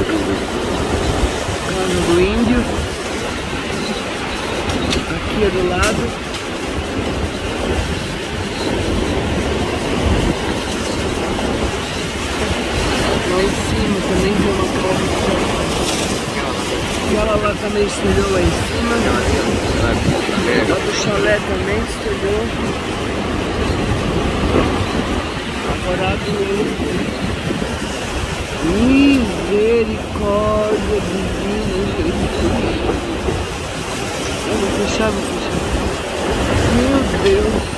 Casa do Índio. Aqui é do lado. Lá em cima também tem uma casa. Aquela lá também estelhou lá em cima. Lá do chalé também estelhou. Agora misericórdia divina. Eu vou fechar, Meu Deus.